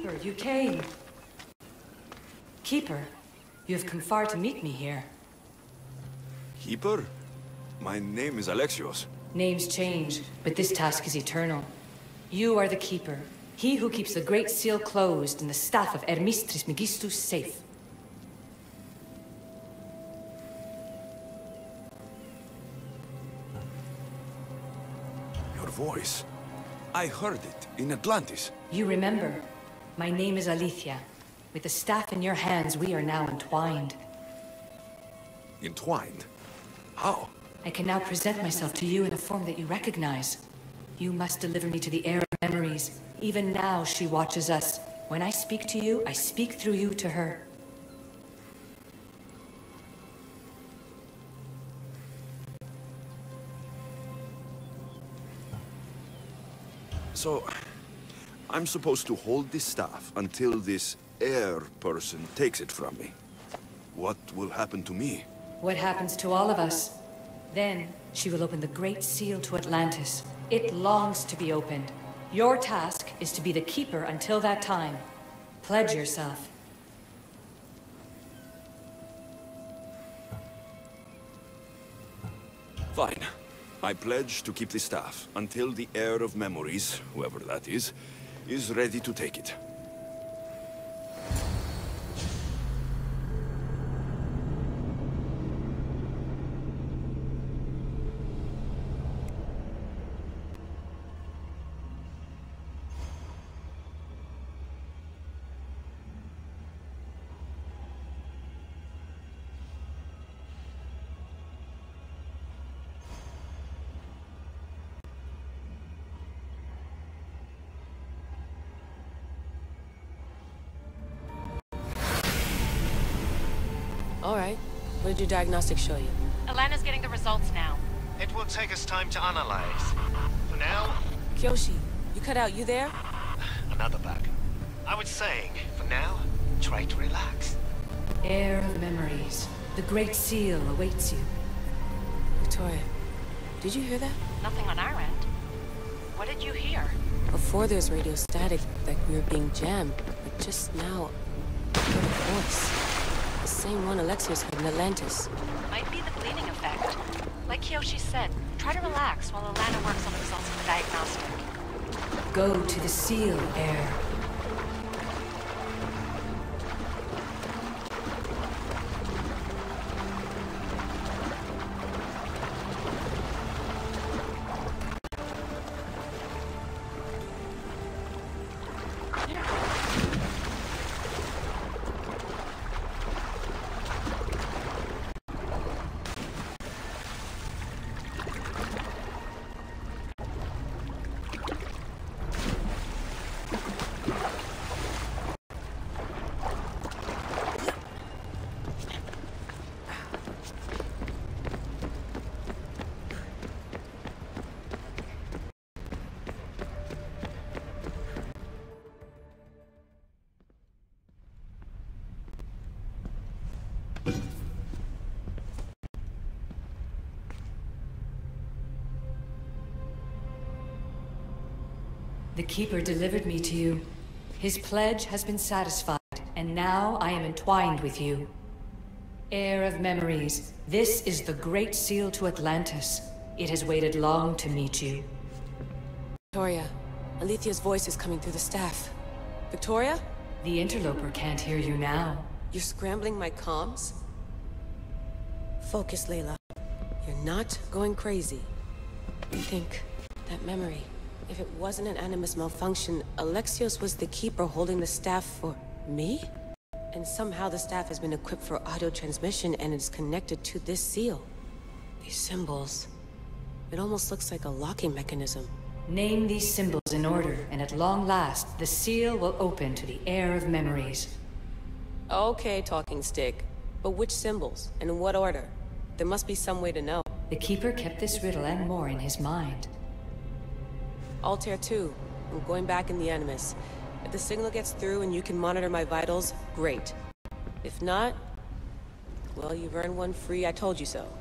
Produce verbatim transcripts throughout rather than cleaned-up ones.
Keeper, you came. Keeper, you have come far to meet me here. Keeper? My name is Alexios. Names change, but this task is eternal. You are the Keeper, he who keeps the Great Seal closed and the staff of Hermes Trismegistus safe. Your voice. I heard it in Atlantis. You remember. My name is Alethea. With the staff in your hands, we are now entwined. Entwined? How? I can now present myself to you in a form that you recognize. You must deliver me to the heir of memories. Even now, she watches us. When I speak to you, I speak through you to her. So, I'm supposed to hold this staff until this heir person takes it from me. What will happen to me? What happens to all of us? Then, she will open the Great Seal to Atlantis. It longs to be opened. Your task is to be the Keeper until that time. Pledge yourself. Fine. I pledge to keep the staff until the heir of memories, whoever that is, is ready to take it. All right. What did your diagnostics show you? Alana's getting the results now. It will take us time to analyze. For now... Kyoshi, you cut out. You there? Another bug. I was saying, for now, try to relax. Heir of memories. The Great Seal awaits you. Victoria, did you hear that? Nothing on our end. What did you hear? Before there's radio static, like we were being jammed. But just now, I heard a voice. The same one Alexios had in Atlantis. Might be the bleeding effect. Like Kyoshi said, try to relax while Alana works on the results of the diagnostic. Go to the Seal, heir. The Keeper delivered me to you. His pledge has been satisfied, and now I am entwined with you. Heir of memories, this is the Great Seal to Atlantis. It has waited long to meet you. Victoria, Alethea's voice is coming through the staff. Victoria? The interloper can't hear you now. You're scrambling my comms? Focus, Layla. You're not going crazy. I think that memory... If it wasn't an Animus malfunction, Alexios was the Keeper holding the staff for... me? And somehow the staff has been equipped for audio transmission and is connected to this seal. These symbols... It almost looks like a locking mechanism. Name these symbols in order, and at long last, the seal will open to the heir of memories. Okay, talking stick. But which symbols? And in what order? There must be some way to know. The Keeper kept this riddle and more in his mind. Altair two. I'm going back in the Animus. If the signal gets through and you can monitor my vitals, great. If not, well, you've earned one free I told you so.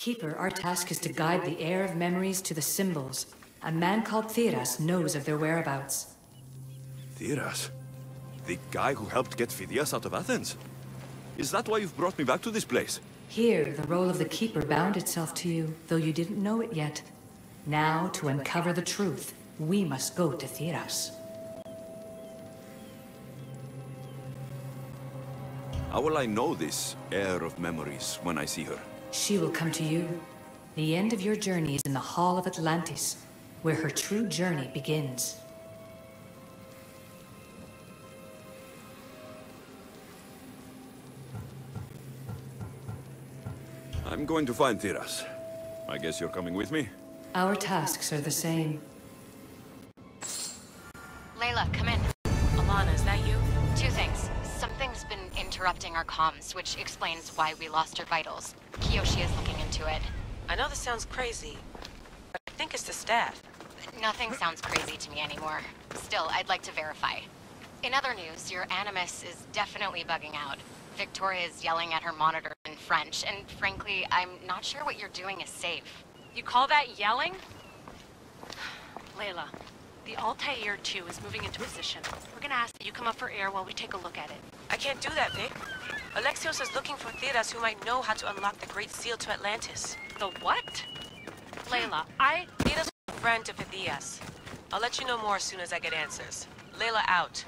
Keeper, our task is to guide the heir of memories to the symbols. A man called Theras knows of their whereabouts. Theras? The guy who helped get Phidias out of Athens? Is that why you've brought me back to this place? Here, the role of the Keeper bound itself to you, though you didn't know it yet. Now, to uncover the truth, we must go to Theras. How will I know this heir of memories when I see her? She will come to you. The end of your journey is in the Hall of Atlantis, where her true journey begins. I'm going to find Theras. I guess you're coming with me? Our tasks are the same. Layla, come in. Alana, is that you? Two things. Something's been interrupting our comms, which explains why we lost her vitals. Kiyoshi is looking into it. I know this sounds crazy, but I think it's the staff. Nothing sounds crazy to me anymore. Still, I'd like to verify. In other news, your Animus is definitely bugging out. Victoria is yelling at her monitor in French, and frankly, I'm not sure what you're doing is safe. You call that yelling? Layla, the Altair two is moving into position. We're gonna ask that you come up for air while we take a look at it. I can't do that, Vic. Alexios is looking for Theras who might know how to unlock the Great Seal to Atlantis. The what? Layla, I... Theras is a friend to Phidias. I'll let you know more as soon as I get answers. Layla out.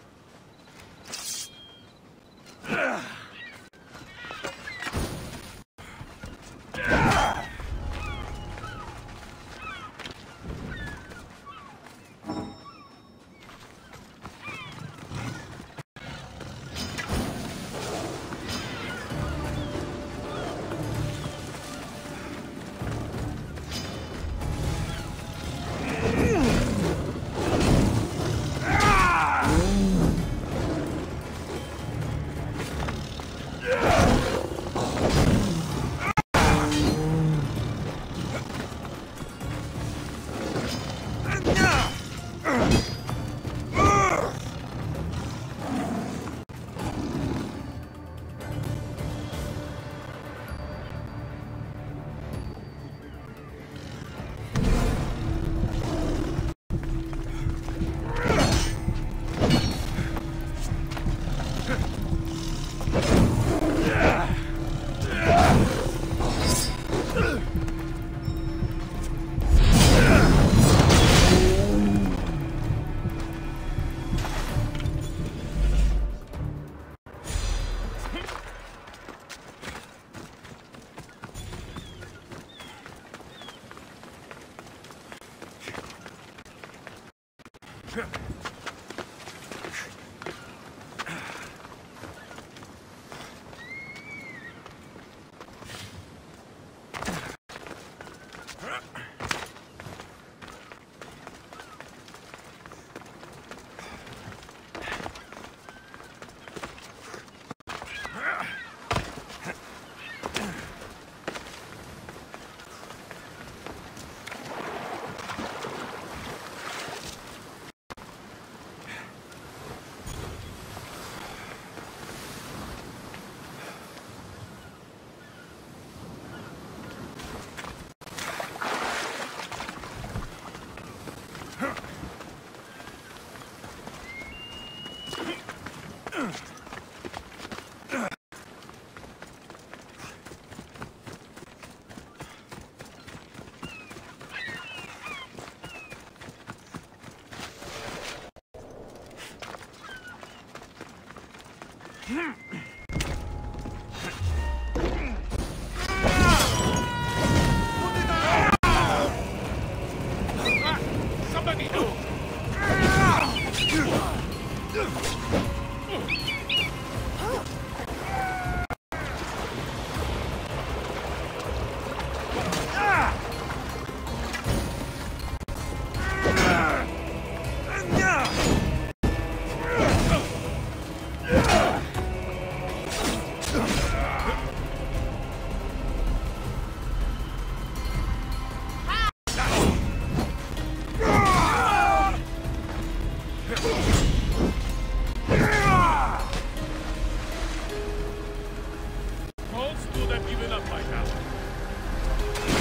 Most would have given up by now.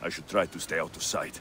I should try to stay out of sight.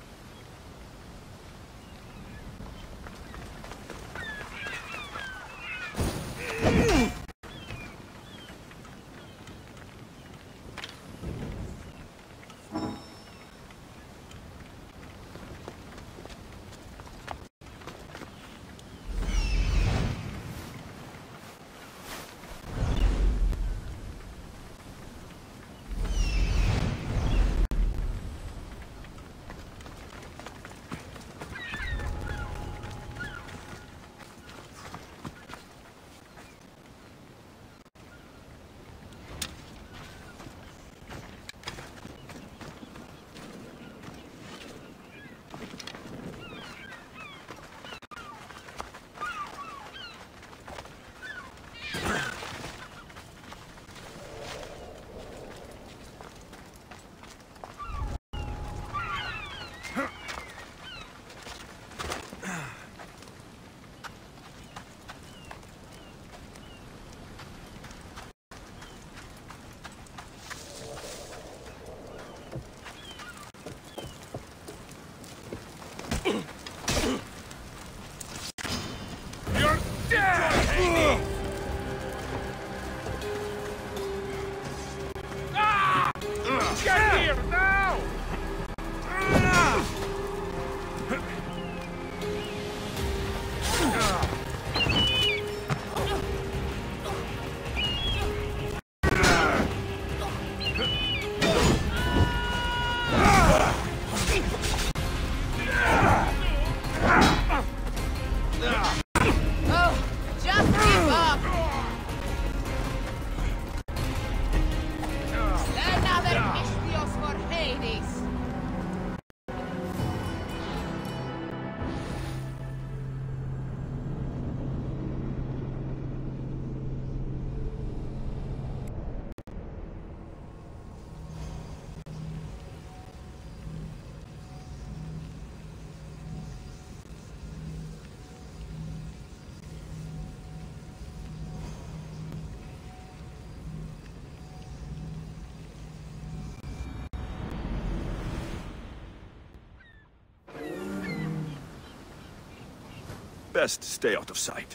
Best stay out of sight.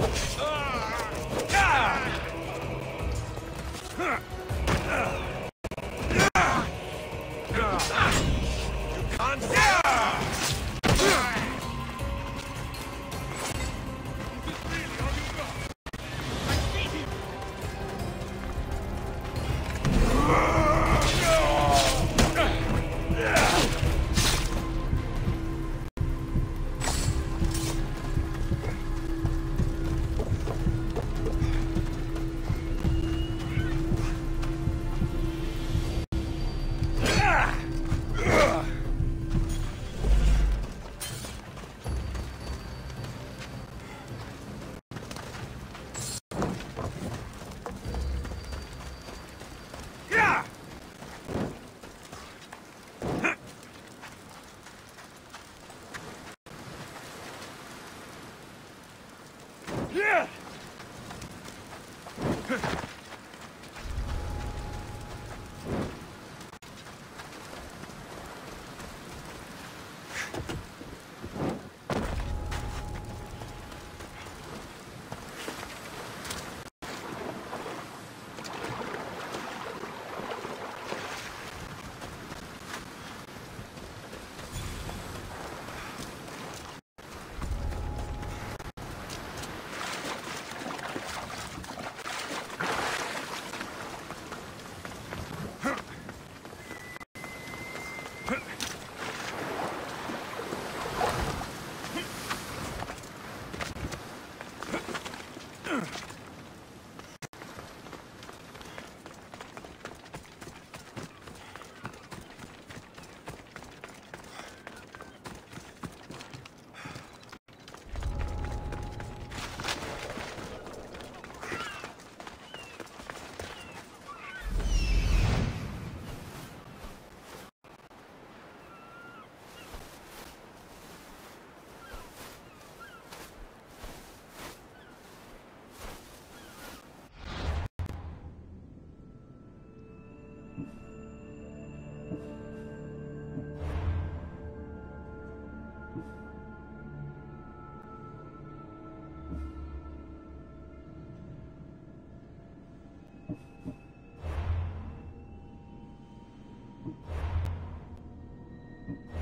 You